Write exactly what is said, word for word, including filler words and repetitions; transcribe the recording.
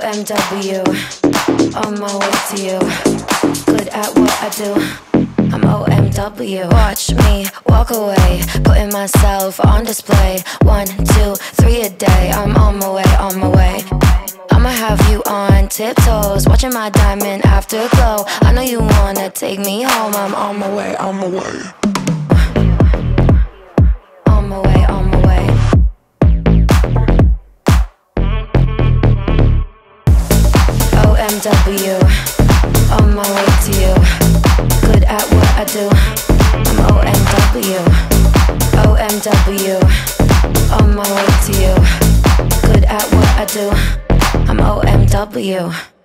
M W, on my way to you. Good at what I do, I'm O M W. Watch me walk away, putting myself on display. One, two, three a day, I'm on my way, on my way. I'ma have you on tiptoes, watching my diamond afterglow. I know you wanna take me home, I'm on my way, on my way. On my way, on my way. O M W, on my way to you. Good at what I do, I'm O M W. O M W, on my way to you. Good at what I do, I'm O M W.